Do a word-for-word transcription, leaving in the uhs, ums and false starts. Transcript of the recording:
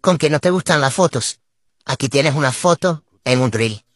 con que no te gustan las fotos. Aquí tienes una foto en un reel.